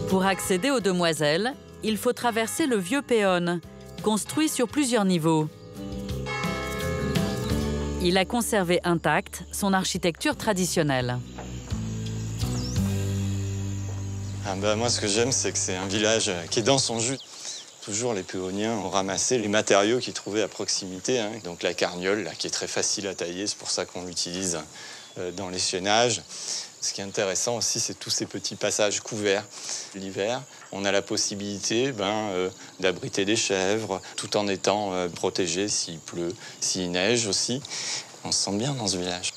Pour accéder aux demoiselles, il faut traverser le vieux péone, construit sur plusieurs niveaux. Il a conservé intacte son architecture traditionnelle. Moi, ce que j'aime, c'est que c'est un village qui est dans son jus. Toujours, les Péoniens ont ramassé les matériaux qu'ils trouvaient à proximité. Donc la carniole, là, qui est très facile à tailler, c'est pour ça qu'on l'utilise dans l'échennage. Ce qui est intéressant aussi, c'est tous ces petits passages couverts. L'hiver, on a la possibilité d'abriter des chèvres, tout en étant protégé s'il pleut, s'il neige aussi. On se sent bien dans ce village.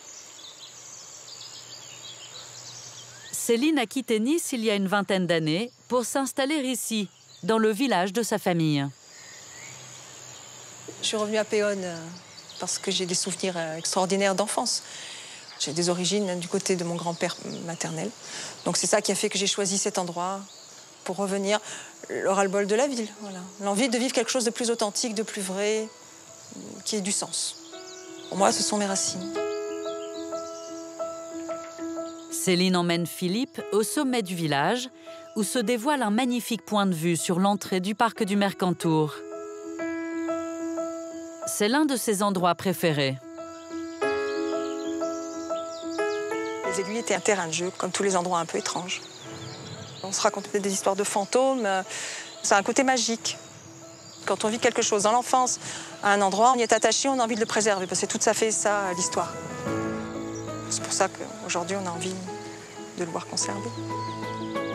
Céline a quitté Nice il y a une vingtaine d'années pour s'installer ici, dans le village de sa famille. Je suis revenue à Péonne parce que j'ai des souvenirs extraordinaires d'enfance. J'ai des origines du côté de mon grand-père maternel. Donc c'est ça qui a fait que j'ai choisi cet endroit pour revenir. Le ras-le-bol de la ville, voilà. L'envie de vivre quelque chose de plus authentique, de plus vrai, qui ait du sens. Pour moi, ce sont mes racines. Céline emmène Philippe au sommet du village, où se dévoile un magnifique point de vue sur l'entrée du parc du Mercantour. C'est l'un de ses endroits préférés. Les aiguilles étaient un terrain de jeu, comme tous les endroits un peu étranges. On se racontait des histoires de fantômes. C'est un côté magique. Quand on vit quelque chose dans l'enfance, à un endroit, on y est attaché, on a envie de le préserver, parce que tout ça fait ça, l'histoire. C'est pour ça qu'aujourd'hui, on a envie de le voir conservé.